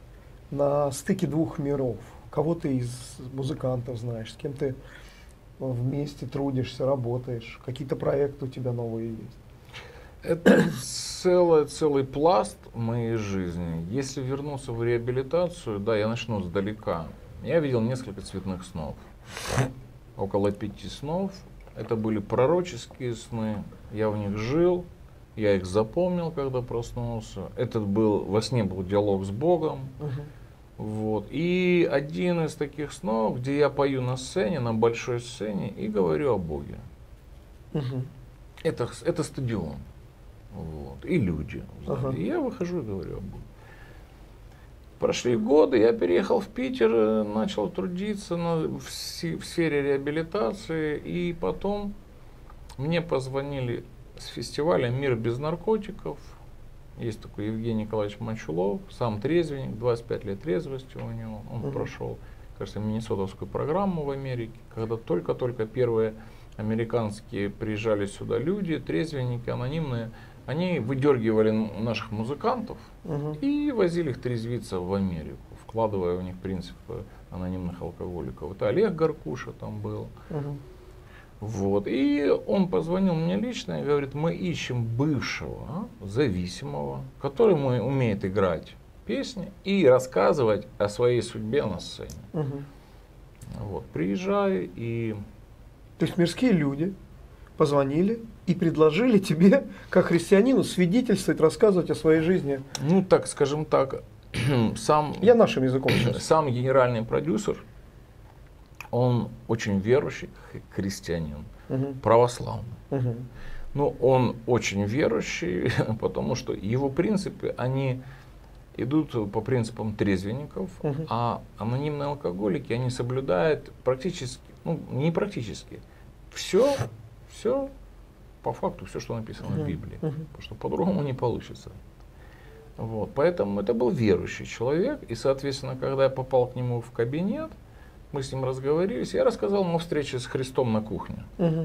на стыке двух миров? Кого ты из музыкантов знаешь, с кем ты вместе трудишься, работаешь? Какие-то проекты у тебя новые есть? Это целый пласт моей жизни. Если вернуться в реабилитацию, да, я начну сдалека. Я видел несколько цветных снов. Около 5 снов. Это были пророческие сны. Я в них жил. Я их запомнил, когда проснулся. Во сне был диалог с Богом. Вот. И один из таких снов, где я пою на сцене, на большой сцене, и говорю о Боге. Это стадион. Вот. И люди. И я выхожу и говорю об Боге. Прошли годы, я переехал в Питер, начал трудиться в сфере реабилитации. И потом мне позвонили с фестиваля «Мир без наркотиков». Есть такой Евгений Николаевич Мочулов, сам трезвенник, 25 лет трезвости у него. Он прошел, кажется, миннесотовскую программу в Америке, когда только-только первые американские приезжали сюда люди, трезвенники, анонимные. Они выдергивали наших музыкантов и возили их трезвиться в Америку, вкладывая в них принципы анонимных алкоголиков. Это Олег Гаркуша там был. Вот. И он позвонил мне лично и говорит: мы ищем бывшего зависимого, который умеет играть песни и рассказывать о своей судьбе на сцене. Вот. Приезжай и... То есть мирские люди позвонили и предложили тебе, как христианину, свидетельствовать, рассказывать о своей жизни. Ну, так, скажем так, Я нашим языком сейчас. Сам генеральный продюсер, он очень верующий христианин, православный. Но он очень верующий, потому что его принципы, они идут по принципам трезвенников, а анонимные алкоголики, они соблюдают практически, ну не практически, все по факту, все, что написано в Библии, потому что по-другому не получится. Вот, поэтому это был верующий человек, и, соответственно, когда я попал к нему в кабинет, мы с ним разговорились, я рассказал ему о встрече с Христом на кухне.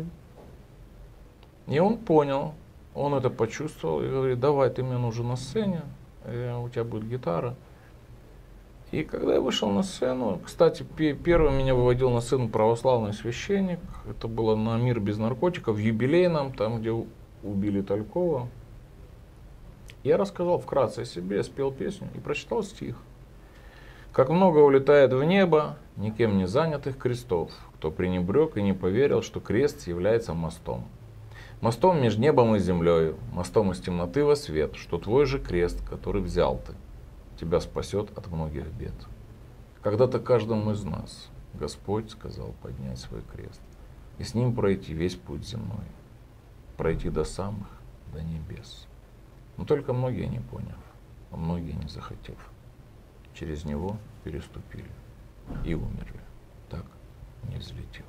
И он понял, он это почувствовал и говорит: давай, ты мне нужен на сцене, у тебя будет гитара. И когда я вышел на сцену, кстати, первым меня выводил на сцену православный священник, это было на «Мир без наркотиков», в юбилейном, там, где убили Талькова. Я рассказал вкратце о себе, спел песню и прочитал стих. «Как много улетает в небо никем не занятых крестов, кто пренебрег и не поверил, что крест является мостом. Мостом между небом и землею, мостом из темноты во свет, что твой же крест, который взял ты, тебя спасет от многих бед. Когда-то каждому из нас Господь сказал поднять свой крест и с ним пройти весь путь земной, пройти до самых, до небес. Но только многие не поняв, а многие не захотев, через него переступили и умерли, так не взлетев».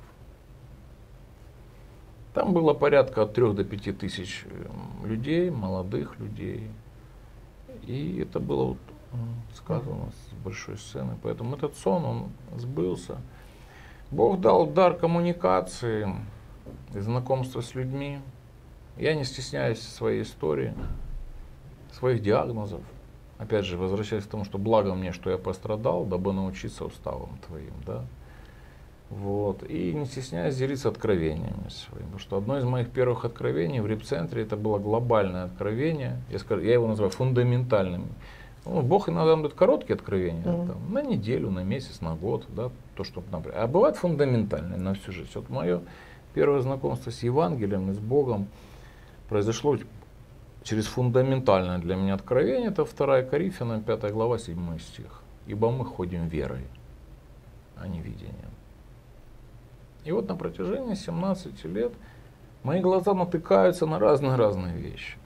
Там было порядка от 3 до 5 тысяч людей, молодых людей. И это было сказано с большой сцены. Поэтому этот сон, он сбылся. Бог дал дар коммуникации, знакомства с людьми. Я не стесняюсь своей истории, своих диагнозов. Опять же, возвращаясь к тому, что благо мне, что я пострадал, дабы научиться уставам твоим. Да? Вот. И не стесняясь делиться откровениями своими. Потому что одно из моих первых откровений в репцентре, это было глобальное откровение. Я его называю фундаментальным. Ну, Бог иногда дает короткие откровения, там, на неделю, на месяц, на год. Да, то, что, например. А бывает фундаментальное на всю жизнь. Вот мое первое знакомство с Евангелием и с Богом произошло через фундаментальное для меня откровение. Это 2 Коринфянам, 5 глава, 7 стих. «Ибо мы ходим верой, а не видением». И вот на протяжении 17 лет мои глаза натыкаются на разные вещи.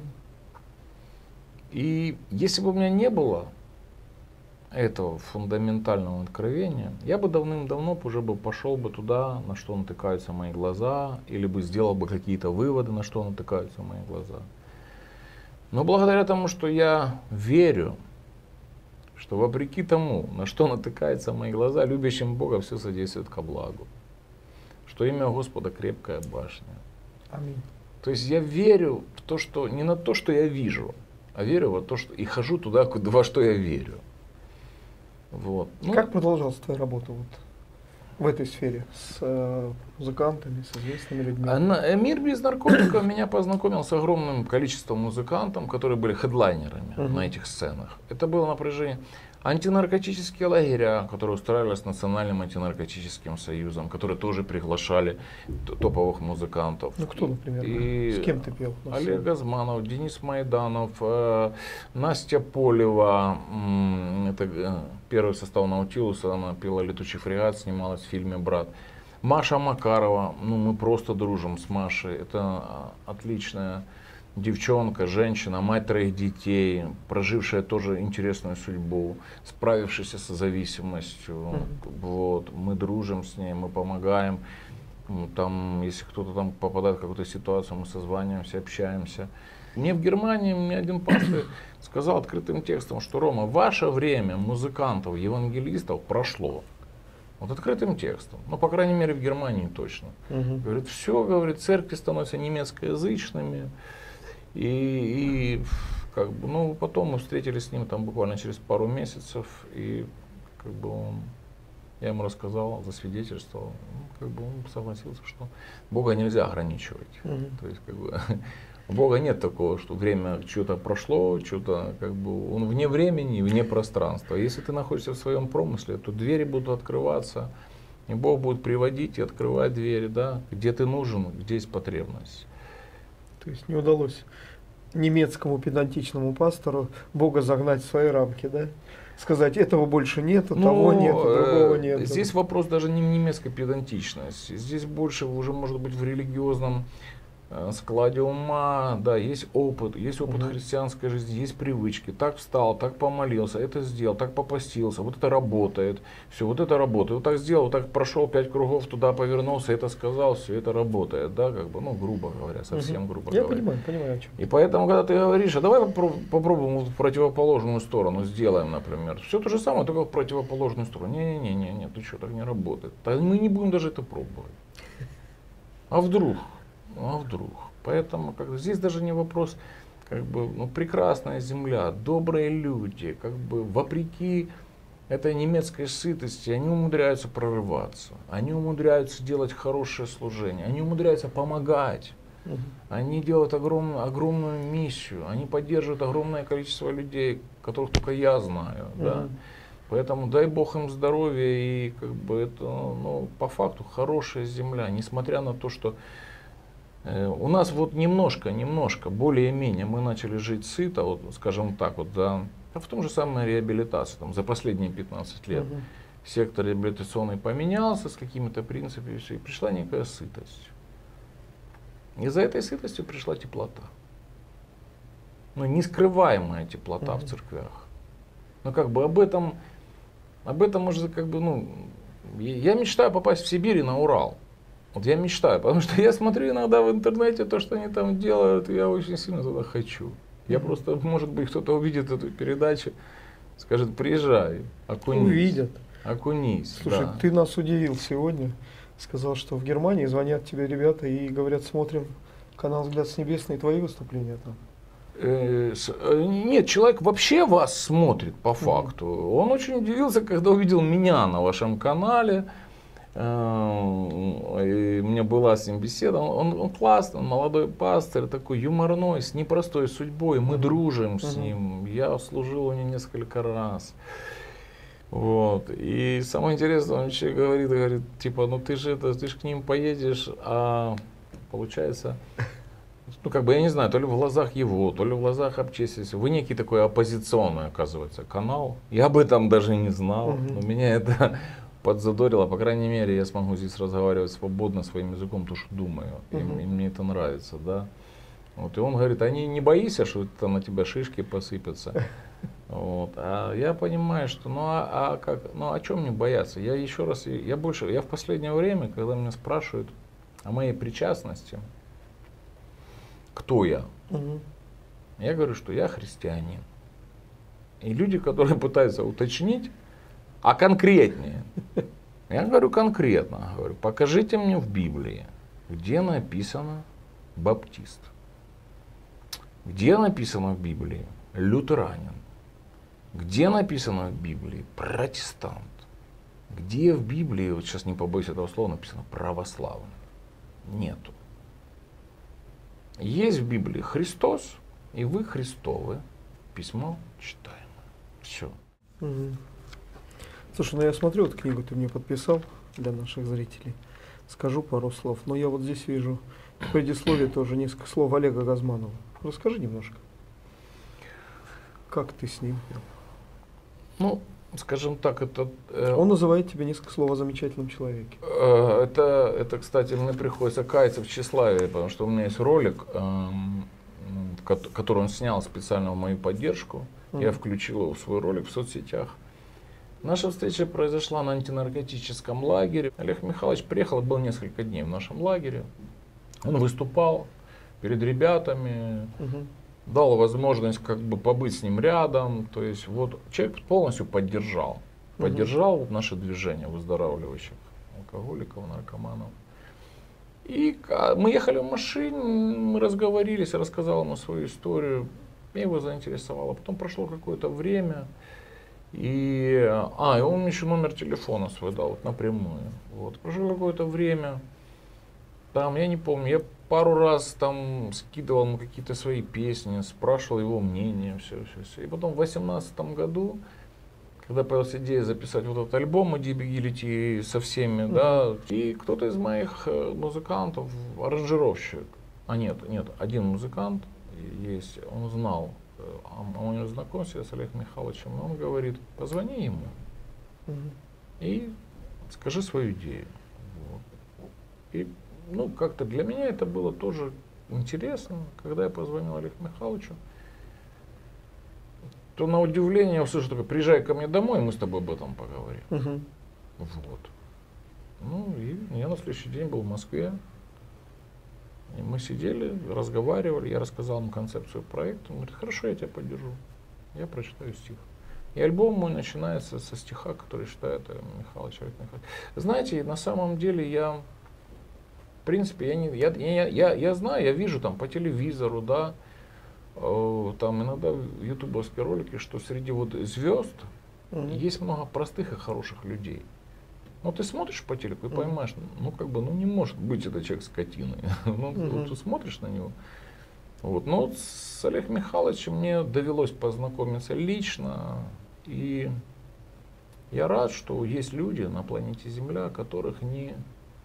И если бы у меня не было этого фундаментального откровения, я бы давным-давно уже пошел бы туда, на что натыкаются мои глаза, или бы сделал бы какие-то выводы, на что натыкаются мои глаза. Но благодаря тому, что я верю, что вопреки тому, на что натыкаются мои глаза, любящим Бога все содействует ко благу. Что имя Господа крепкая башня. Аминь. То есть я верю в то, что не на то, что я вижу, а верю во то, что и хожу туда, во что я верю. Вот. Как продолжалась твоя работа вот в этой сфере с музыкантами, с известными людьми? Мир без наркотиков меня познакомил с огромным количеством музыкантов, которые были хедлайнерами на этих сценах. Это было напряжение. Антинаркотические лагеря, которые устраивались Национальным антинаркотическим союзом, которые тоже приглашали топовых музыкантов. Ну кто, например? С кем ты пел? Олег Газманов, Денис Майданов, Настя Полева, это первый состав Наутилуса, она пела «Летучий фрегат», снималась в фильме «Брат». Маша Макарова, ну мы просто дружим с Машей, это отличная девчонка, женщина, мать 3 детей, прожившая тоже интересную судьбу, справившаяся с зависимостью. Вот, мы дружим с ней, мы помогаем. Там, если кто-то там попадает в какую-то ситуацию, мы созваниваемся, общаемся. Мне в Германии один пастор сказал открытым текстом, что Рома, ваше время музыкантов, евангелистов прошло. Вот открытым текстом. Ну, по крайней мере, в Германии точно. Говорит, все, говорит, церкви становятся немецкоязычными. И как бы, ну, потом мы встретились с ним там буквально через пару месяцев, и как бы я ему рассказал, засвидетельствовал, как бы он согласился, что Бога нельзя ограничивать. То есть, как бы, у Бога нет такого, что время что-то прошло, что-то, как бы, он вне времени, вне пространства. Если ты находишься в своем промысле, то двери будут открываться, и Бог будет приводить и открывать двери, да, где ты нужен, где есть потребность. То есть не удалось немецкому педантичному пастору Бога загнать в свои рамки, да? Сказать, этого больше нету, того нету, другого нету. Здесь вопрос даже не в немецкой педантичности. Здесь больше уже может быть в религиозном складе ума, да, есть опыт христианской жизни, есть привычки. Так встал, так помолился, это сделал, так попастился, вот это работает, все, вот это работает, вот так сделал, вот так прошел 5 кругов, туда повернулся, это сказал, все, это работает, да, как бы, ну, грубо говоря, совсем грубо говоря. Я понимаю, о чем. И поэтому, когда ты говоришь, а давай попробуем в противоположную сторону, сделаем, например, все то же самое, только в противоположную сторону. Не, ты что, так не работает. Мы не будем даже это пробовать. А вдруг? Поэтому здесь даже не вопрос, как бы, ну, прекрасная земля, добрые люди, как бы вопреки этой немецкой сытости, они умудряются прорываться, они умудряются делать хорошее служение, они умудряются помогать, они делают огромную миссию, они поддерживают огромное количество людей, которых только я знаю, да. Поэтому дай Бог им здоровья, и как бы это, ну, по факту хорошая земля, несмотря на то, что у нас вот немножко, более-менее мы начали жить сыто, вот, скажем так, вот, да, в том же самой реабилитации, там, за последние 15 лет. Сектор реабилитационный поменялся с какими-то принципами, и пришла некая сытость. И за этой сытостью пришла теплота. Ну, нескрываемая теплота в церквях. Ну, как бы об этом можно, как бы, ну, я мечтаю попасть в Сибирь и на Урал. Вот я мечтаю, потому что я смотрю иногда в интернете то, что они там делают, и я очень сильно туда хочу. Я просто, может быть, кто-то увидит эту передачу, скажет, приезжай, окунись. Увидят. Окунись. Слушай, да. ты нас удивил сегодня. Сказал, что в Германии звонят тебе ребята и говорят, смотрим канал «Взгляд с небесный», твои выступления там. Нет, человек вообще вас смотрит по факту. Он очень удивился, когда увидел меня на вашем канале. И у меня была с ним беседа. Он классный, он молодой пастор, такой юморной, с непростой судьбой. Мы дружим с ним. Я служил у него несколько раз. Вот. И самое интересное, он еще говорит, типа, ну ты же к ним поедешь, а получается, ну как бы я не знаю, то ли в глазах его, то ли в глазах общественности. Вы некий такой оппозиционный, оказывается, канал. Я об этом даже не знал, но меня это подзадорило. По крайней мере, я смогу здесь разговаривать свободно своим языком, то, что думаю. И мне это нравится, да. Вот. И он говорит, а не боишься, что там на тебя шишки посыпятся? Вот. А я понимаю, что о чем мне бояться? Я в последнее время, когда меня спрашивают о моей причастности, кто я? Я говорю, что я христианин. И люди, которые пытаются уточнить, а конкретнее, я говорю конкретно, покажите мне в Библии, где написано баптист, где написано в Библии лютеранин, Где написано в Библии протестант? Где в Библии, вот сейчас не побоюсь этого слова, написано православный? Нету. Есть в Библии Христос, и вы Христовы. Письмо читаемое. Все. Мгм. Слушай, ну я смотрю, вот книгу ты мне подписал для наших зрителей. Скажу пару слов. Но я вот здесь вижу в предисловии тоже несколько слов Олега Газманова. Расскажи немножко. Как ты с ним? Ну, скажем так, это... Он называет тебя несколько слов о замечательном человеке. Это, кстати, мне приходится каяться в тщеславии, потому что у меня есть ролик, который он снял специально в мою поддержку. Я включил его в свой ролик в соцсетях. Наша встреча произошла на антинаркотическом лагере. Олег Михайлович приехал, был несколько дней в нашем лагере. Он выступал перед ребятами, дал возможность как бы побыть с ним рядом. То есть вот человек полностью поддержал вот наше движение выздоравливающих алкоголиков, наркоманов. И мы ехали в машине, мы разговорились, я рассказал ему свою историю, меня его заинтересовало. Потом прошло какое-то время, и он мне еще номер телефона свой дал, вот напрямую. Вот. Прошло какое-то время, там, я не помню, я пару раз там скидывал ему какие-то свои песни, спрашивал его мнение, все. И потом в 2018 году, когда появилась идея записать вот этот альбом «Иди, беги, лети» со всеми, да, и кто-то из моих музыкантов, аранжировщик, нет, один музыкант есть, он знал о моем знакомстве с Олегом Михайловичем, и он говорит: позвони ему и скажи свою идею. Вот. И ну, как-то для меня это было тоже интересно, когда я позвонил Олегу Михайловичу, то на удивление я услышал такое: приезжай ко мне домой, мы с тобой об этом поговорим. Вот. Ну и я на следующий день был в Москве. И мы сидели, разговаривали, я рассказал ему концепцию проекта. Он говорит: хорошо, я тебя поддержу. Я прочитаю стих. И альбом мой начинается со стиха, который читает Михайлович. Знаете, на самом деле я, в принципе, я знаю, я вижу там по телевизору, да, там иногда в ютубовские ролики, что среди вот звезд есть много простых и хороших людей. Но ты смотришь по телеку и понимаешь, ну как бы, ну не может быть этот человек скотиной. Вот ты смотришь на него. Вот. Но вот с Олегом Михайловичем мне довелось познакомиться лично. И я рад, что есть люди на планете Земля, которых не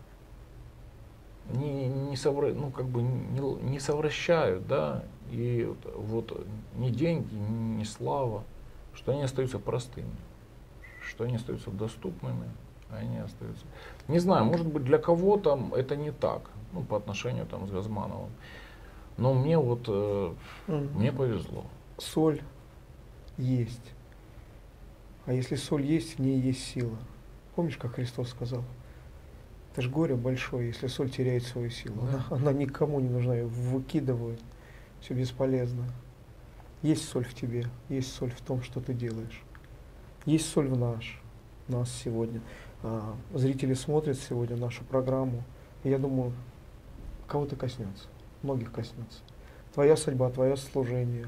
совращают, да, и вот ни деньги, ни слава, что они остаются простыми, что они остаются доступными, они остаются. Не знаю, может быть, для кого-то это не так, ну, по отношению там с Газмановым, но мне вот, мне повезло. Соль есть. А если соль есть, в ней есть сила. Помнишь, как Христос сказал? Это же горе большое, если соль теряет свою силу. Да. Она никому не нужна, ее выкидывают. Все бесполезно. Есть соль в тебе, есть соль в том, что ты делаешь. Есть соль в нас сегодня. Зрители смотрят сегодня нашу программу. И я думаю, кого-то коснется, многих коснется. Твоя судьба, твое служение.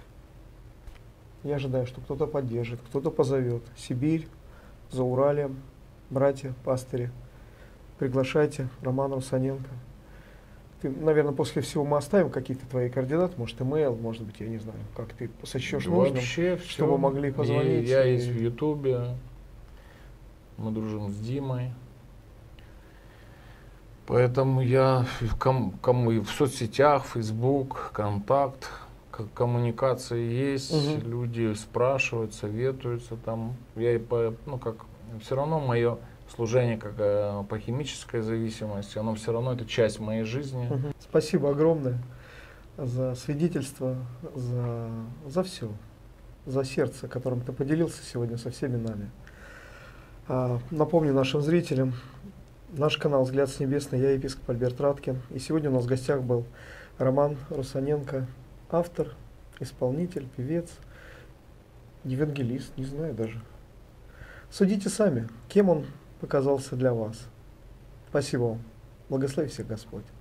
Я ожидаю, что кто-то поддержит, кто-то позовет. Сибирь, за Уралем, братья, пастыри. Приглашайте Романа Русаненко. Ты, наверное, после всего мы оставим какие-то твои координаты, может, имейл, может быть, я не знаю, как ты сочтешь нужным, вообще чтобы могли позвонить. Я есть в Ютубе, мы дружим с Димой. Поэтому я кому в соцсетях, Facebook, Контакт, коммуникации есть, люди спрашивают, советуются там. Я все равно мое служение как по химической зависимости, оно все равно это часть моей жизни. Спасибо огромное за свидетельство, за все, за сердце, которым ты поделился сегодня со всеми нами. Напомню нашим зрителям, наш канал «Взгляд с небесной», я епископ Альберт Раткин. И сегодня у нас в гостях был Роман Русаненко, автор, исполнитель, певец, евангелист, не знаю даже. Судите сами, кем он показался для вас. Спасибо вам. Благослови всех Господь.